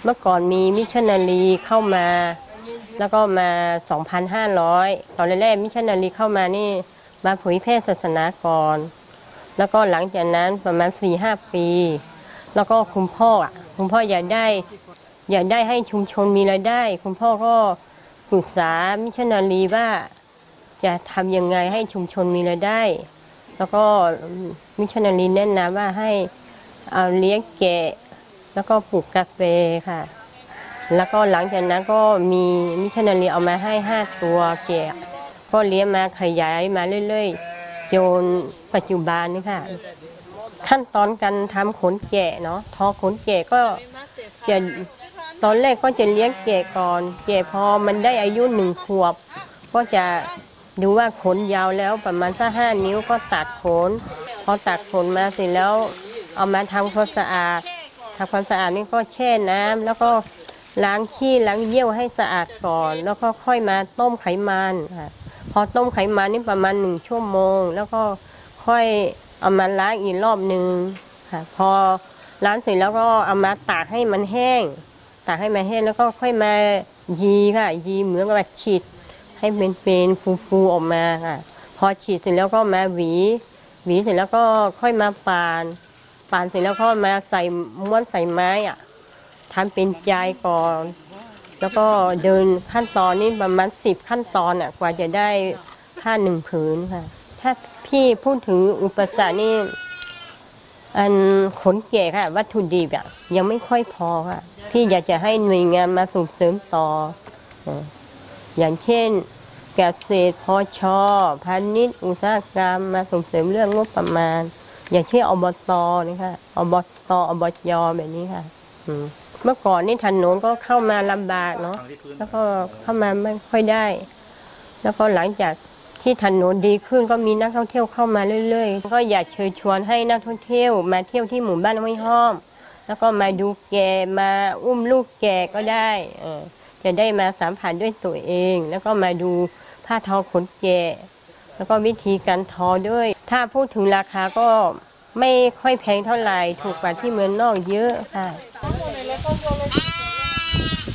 มื่อก่อนมีมิชชันนารีเข้ามาแล้วก็มา 2,500 ตอนแรกมิชชันนารีเข้ามานี่มาเผยแพร่ศาสนาก่อนแล้วก็หลังจากนั้นประมาณ 4-5 ปีแล้วก็คุณพ่ออยากได้ให้ชุมชนมีรายได้คุณพ่อก็ปรึกษามิชชันนารีว่าจะทำยังไงให้ชุมชนมีรายได้แล้วก็มิชชันนารีแนะนำว่าให้เอาเลี้ยงแกะแล้วก็ปลูกกาแฟค่ะแล้วก็หลังจากนั้นก็มีมิชชันนารีเอามาให้5 ตัวแกะก็เลี้ยงมาขยายมาเรื่อยๆจนปัจจุบันนี่ค่ะขั้นตอนการทำขนแกะเนาะทอขนแกะก็จะตอนแรกก็จะเลี้ยงแกะก่อนแกะพอมันได้อายุ1 ขวบก็จะดูว่าขนยาวแล้วประมาณสัก5 นิ้วก็ตัดขนพอตัดขนมาเสร็จแล้วเอามาทำความสะอาดนี่ก็แช่น้ำแล้วก็ล้างขี้ล้างเยี่ยวให้สะอาดก่อนแล้วก็ค่อยมาต้มไขมันค่ะพอต้มไขมันนี่ประมาณ1 ชั่วโมงแล้วก็ค่อยเอามาล้างอีกรอบนึงค่ะพอล้างเสร็จแล้วก็เอามาตากให้มันแห้งแล้วก็ค่อยมายีค่ะยีเหมือนกับฉีดให้เป็นฟูออกมาค่ะพอฉีดเสร็จแล้วก็มาหวีเสร็จแล้วก็ค่อยมาปานเสร็จแล้วก็มาใส่ม้วนใส่ไม้ทำเป็นใจก่อนแล้วก็เดินขั้นตอนนี้ประมาณ10 ขั้นตอนกว่าจะได้ผ้า1 ผืนค่ะถ้าพี่พูดถึงอุปสรรคนี่อันขนแกะค่ะวัตถุดิบยังไม่ค่อยพอค่ะพี่อยากจะให้หน่วยงานมาส่งเสริมต่ออย่างเช่นเกษตรพช.พาณิชย์อุตสาหกรรมมาส่งเสริมเรื่องงบประมาณอย่างเช่นอบต.นี่ค่ะอบจ.แบบนี้ค่ะเมื่อก่อนนี่ถนนก็เข้ามาลำบากเนาะแล้วก็เข้ามาไม่ค่อยได้แล้วก็หลังจากที่ถนนดีขึ้นก็มีนักท่องเที่ยวเข้ามาเรื่อยๆก็อยากเชิญชวนให้นักท่องเที่ยวมาเที่ยวที่หมู่บ้านห้วยห้อมแล้วก็มาดูแกะมาอุ้มลูกแกะก็ได้จะได้มาสัมผัสด้วยตัวเองแล้วก็มาดูผ้าทอขนแกะแล้วก็วิธีการทอด้วยถ้าพูดถึงราคาก็ไม่ค่อยแพงเท่าไหร่ถูกกว่าที่เมืองนอกเยอะค่ะ